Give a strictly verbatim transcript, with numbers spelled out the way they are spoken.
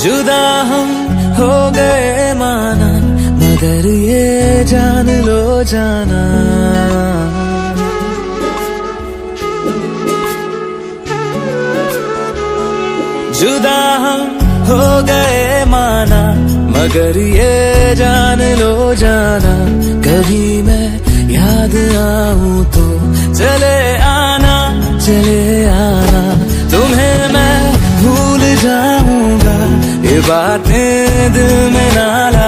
जुदा हम हो गए माना, मगर ये जान लो जाना, जुदा हम हो गए माना, मगर ये जान लो जाना, कभी मैं याद आऊं तो चले आना, चले आना, तुम्हें मैं भूल जाऊंगा, ये बातें दिल में ना